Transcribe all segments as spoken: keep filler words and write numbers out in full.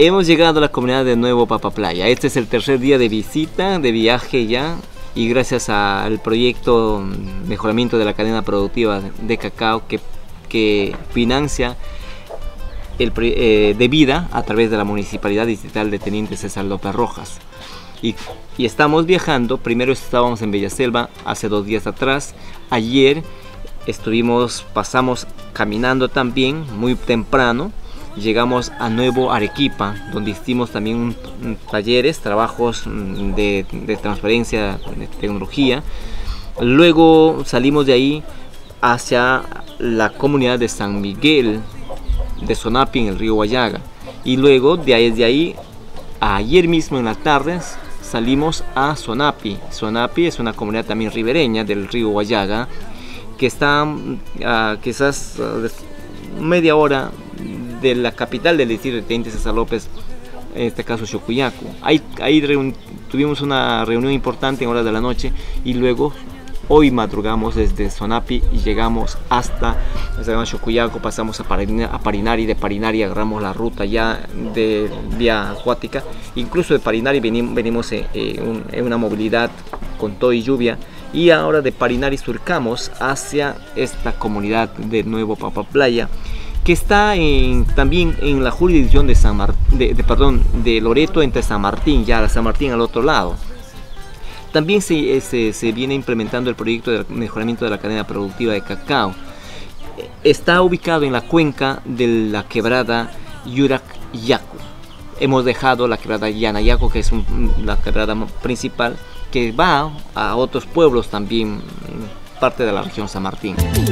Hemos llegado a la comunidad de Nuevo Papaplaya. Este es el tercer día de visita, de viaje ya. Y gracias al proyecto Mejoramiento de la Cadena Productiva de Cacao que, que financia el, eh, de vida a través de la Municipalidad Distrital de Teniente César López Rojas. Y, y estamos viajando. Primero estábamos en Villaselva hace dos días atrás. Ayer estuvimos, pasamos caminando también muy temprano. Llegamos a Nuevo Arequipa, donde hicimos también un, un, talleres, trabajos de, de transferencia de tecnología. Luego salimos de ahí hacia la comunidad de San Miguel de Sonapi en el río Huallaga. Y luego de ahí, de ahí ayer mismo en la tarde salimos a Sonapi. Sonapi es una comunidad también ribereña del río Huallaga, que está uh, quizás uh, media hora de la capital del distrito de Teniente César López, en este caso Chocuyacu. Ahí, ahí tuvimos una reunión importante en horas de la noche y luego hoy madrugamos desde Sonapi y llegamos hasta Chocuyacu, pasamos a Parinari, a Parinari, de Parinari agarramos la ruta ya de vía acuática, incluso de Parinari venimos, venimos en, en, en una movilidad con todo y lluvia, y ahora de Parinari surcamos hacia esta comunidad de Nuevo Papaplaya, que está en, también en la jurisdicción de, San Mar, de, de, perdón, de Loreto, entre San Martín, ya San Martín al otro lado. También se, se, se viene implementando el proyecto de mejoramiento de la cadena productiva de cacao. Está ubicado en la cuenca de la quebrada Yurac-Yacu. Hemos dejado la quebrada Yanayaco, que es un, la quebrada principal, que va a otros pueblos también, parte de la región San Martín.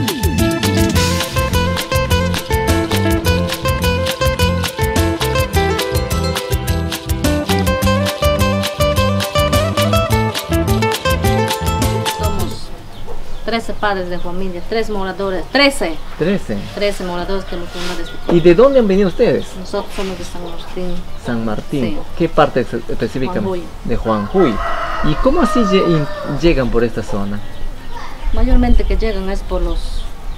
trece padres de familia, tres moradores, trece. trece. trece moradores que nos fundan de su ¿Y de dónde han venido ustedes? Nosotros somos de San Martín. San Martín. Sí. ¿Qué parte específicamente? Juanjuy. De Juanjuy. ¿Y cómo así llegan por esta zona? Mayormente que llegan es por los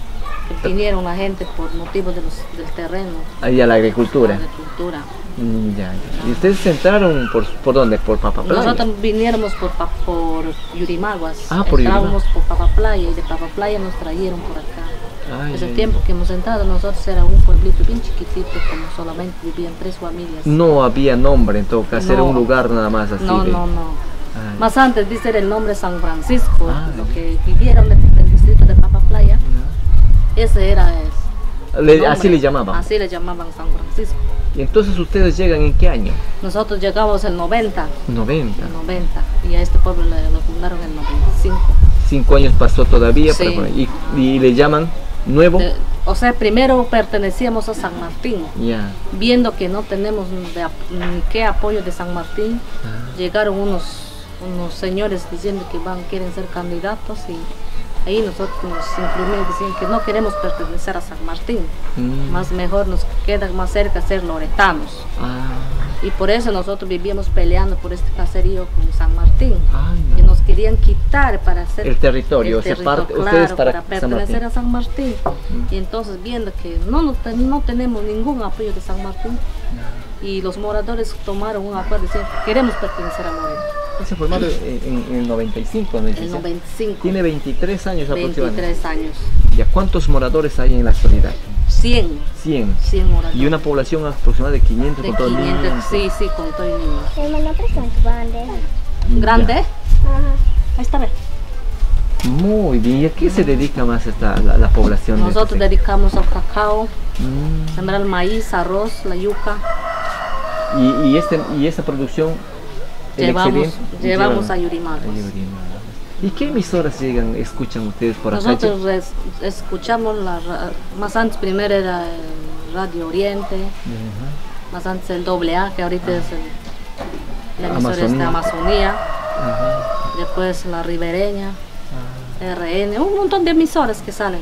que vinieron la gente por motivos de los, del terreno. Ahí a la agricultura. La agricultura. Mm, ya, ya. ¿Y ustedes se entraron por, por dónde? ¿Por Papaplaya? Nosotros viniéramos por, por Yurimaguas. Ah, por Entrábamos por Papaplaya y de Papaplaya nos trajeron por acá. Ay, Ese ay, tiempo que hemos entrado nosotros era un pueblito bien chiquitito, como solamente vivían tres familias. No había nombre en todo caso, no, era un lugar nada más así. No, de... no, no. Ay. Más antes dice el nombre San Francisco, Ay. lo que vivieron del de distrito de Papaplaya. Ay. Ese era es, le, así le llamaban. Así le llamaban San Francisco. ¿Y entonces ustedes llegan en qué año? Nosotros llegamos en noventa. noventa. noventa. Y a este pueblo le, lo fundaron en noventa y cinco. Cinco años pasó todavía. Sí. Para, y, y le llaman Nuevo. De, o sea, primero pertenecíamos a San Martín. Yeah. Viendo que no tenemos de, ni qué apoyo de San Martín, ah. llegaron unos, unos señores diciendo que van, quieren ser candidatos y ahí nosotros nos incluimos, decían que no queremos pertenecer a San Martín, mm. más mejor nos queda más cerca ser loretanos. Ah. Y por eso nosotros vivíamos peleando por este caserío con San Martín, ah, no. que nos querían quitar para hacer el territorio, el territorio parte, claro, ustedes para, para pertenecer San a San Martín. Mm. Y entonces viendo que no, no, no tenemos ningún apoyo de San Martín, mm. y los moradores tomaron un acuerdo y decían, queremos pertenecer a Loreto. Se ha formado en, en el noventa y cinco, ¿no? El noventa y cinco. Tiene veintitrés años aproximadamente. veintitrés años. ¿Y a cuántos moradores hay en la actualidad? cien. cien. cien moradores. Y una población aproximada de quinientos de con todo quinientos, niños. Sí, sí, con todo el niño. Hermano, presenta tu bandeja. ¿Grande? Ajá. Ahí está, ve. Muy bien. ¿Y a qué se dedica más esta, la, la población? Nosotros de dedicamos al cacao, mm. sembrar el maíz, arroz, la yuca. ¿Y, y, este, y esta producción? Llevamos, llevamos a Yurimaguas. ¿Y qué emisoras llegan, escuchan ustedes por acá? Nosotros res, escuchamos, la, más antes primero era el Radio Oriente, uh-huh. más antes el doble A, que ahorita uh-huh. es el, la emisora Amazonía. Es de Amazonía, uh-huh. después la Ribereña, uh-huh. R N, un montón de emisoras que salen.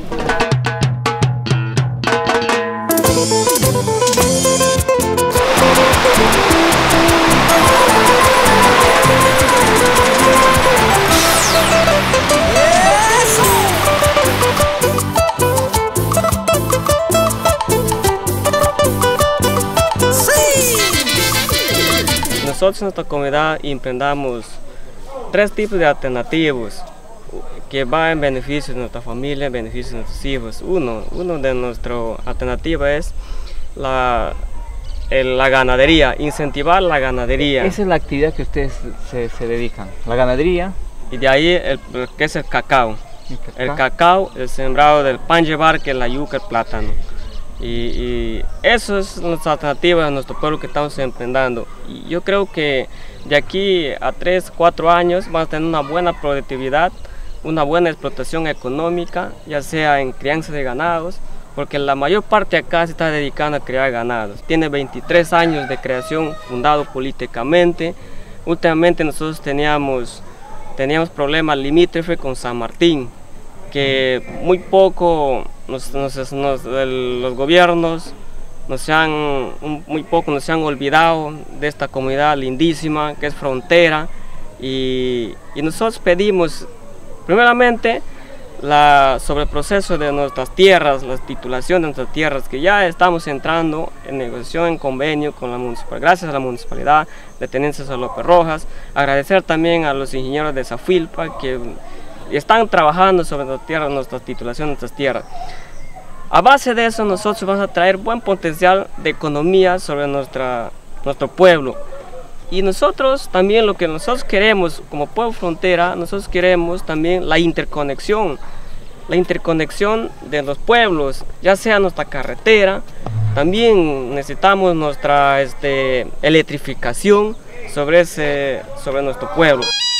nosotros en nuestra comunidad emprendamos tres tipos de alternativas que van en beneficio de nuestra familia, en beneficio de nuestros hijos. Uno, uno de nuestras alternativas es la, el, la ganadería, incentivar la ganadería. Esa es la actividad que ustedes se, se dedican, la ganadería. Y de ahí, el, que es el cacao. El cacao. El cacao, el sembrado del pan llevar, que es la yuca, el plátano. Y, y eso es nuestra alternativa a nuestro pueblo que estamos emprendiendo. Y yo creo que de aquí a tres, cuatro años vamos a tener una buena productividad, una buena explotación económica, ya sea en crianza de ganados, porque la mayor parte acá se está dedicando a criar ganados. Tiene veintitrés años de creación, fundado políticamente. Últimamente nosotros teníamos, teníamos problemas limítrofes con San Martín, que muy poco nos, nos, nos, el, los gobiernos nos han, un, muy poco nos han olvidado de esta comunidad lindísima que es frontera, y, y nosotros pedimos primeramente la, sobre el proceso de nuestras tierras, la titulación de nuestras tierras, que ya estamos entrando en negociación, en convenio con la municipalidad, gracias a la municipalidad de Tenencia San López Rojas. Agradecer también a los ingenieros de Zafilpa que están trabajando sobre nuestras tierras, nuestra titulación de nuestras tierras. A base de eso nosotros vamos a traer buen potencial de economía sobre nuestra, nuestro pueblo. Y nosotros también lo que nosotros queremos como pueblo frontera, nosotros queremos también la interconexión, la interconexión de los pueblos, ya sea nuestra carretera, también necesitamos nuestra este, electrificación sobre, ese, sobre nuestro pueblo.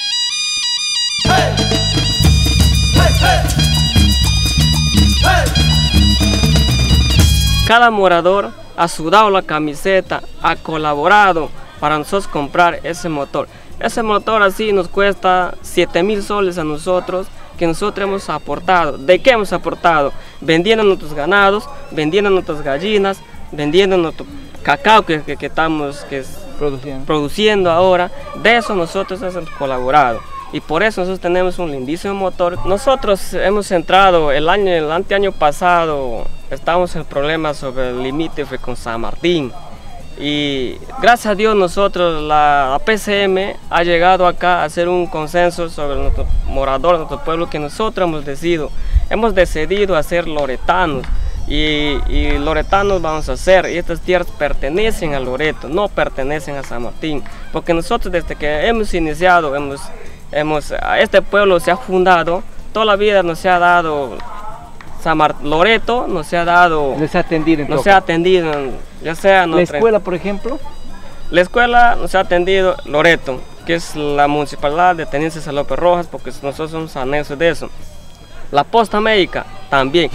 Cada morador ha sudado la camiseta, ha colaborado para nosotros comprar ese motor. Ese motor así nos cuesta siete mil soles a nosotros, que nosotros hemos aportado. ¿De qué hemos aportado? Vendiendo nuestros ganados, vendiendo nuestras gallinas, vendiendo nuestro cacao que, que, que estamos que es produciendo. produciendo ahora. De eso nosotros hemos colaborado. Y por eso nosotros tenemos un lindísimo motor. Nosotros hemos entrado el año, el anteaño pasado, estábamos en problemas sobre el límite con San Martín. Y gracias a Dios nosotros, la, la P C M ha llegado acá a hacer un consenso sobre nuestro morador, nuestro pueblo, que nosotros hemos decidido. Hemos decidido hacer loretanos. Y, y loretanos vamos a hacer, y estas tierras pertenecen a Loreto, no pertenecen a San Martín. Porque nosotros desde que hemos iniciado, hemos... Hemos, este pueblo se ha fundado, toda la vida nos se ha dado, San Mar, Loreto nos se ha dado, nos ha atendido, en nos se ha atendido, ya sea la escuela, por ejemplo. La escuela nos ha atendido Loreto, que es la municipalidad de Tenencia San López Rojas, porque nosotros somos anexos de eso. La posta médica también.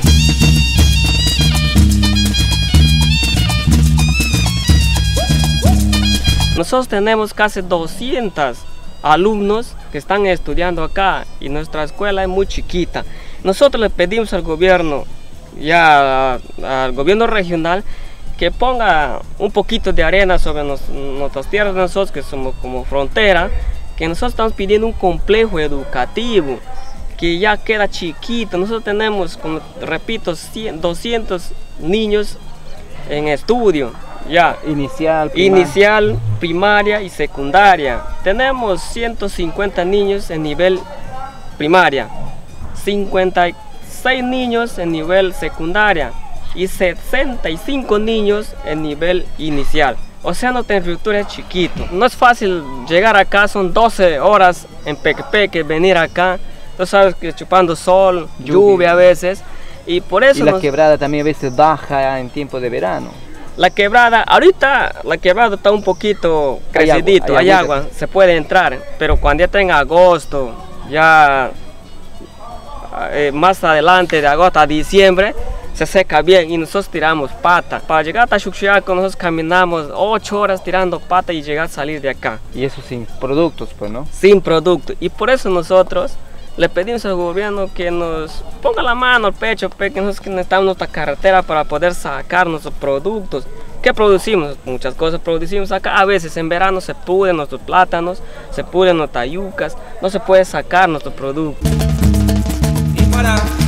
Nosotros tenemos casi doscientos alumnos que están estudiando acá, y nuestra escuela es muy chiquita. Nosotros le pedimos al gobierno, ya al gobierno regional, que ponga un poquito de arena sobre nos, nuestras tierras, nosotros que somos como frontera, que nosotros estamos pidiendo un complejo educativo que ya queda chiquito. Nosotros tenemos, como repito, cien, doscientos niños en estudio. Ya, inicial, primaria. inicial, primaria y secundaria. Tenemos ciento cincuenta niños en nivel primaria, cincuenta y seis niños en nivel secundaria y sesenta y cinco niños en nivel inicial. O sea, nuestra infraestructura es chiquito. No es fácil llegar acá, son doce horas en Pequepeque, venir acá. Tú sabes que chupando sol, lluvia, lluvia a veces. Y por eso y la nos... quebrada también a veces baja en tiempo de verano. La quebrada, ahorita la quebrada está un poquito crecidito, hay, hay, hay agua, agua, se puede entrar, pero cuando ya está en agosto, ya eh, más adelante de agosto a diciembre, se seca bien y nosotros tiramos pata. Para llegar a Tachuxiaco nosotros caminamos ocho horas tirando pata y llegar a salir de acá. Y eso sin productos, pues, ¿no? Sin productos, y por eso nosotros le pedimos al gobierno que nos ponga la mano al pecho, que nosotros necesitamos nuestra carretera para poder sacar nuestros productos. ¿Qué producimos? Muchas cosas producimos acá. A veces en verano se pudren nuestros plátanos, se pudren nuestras yucas, no se puede sacar nuestros productos. Y para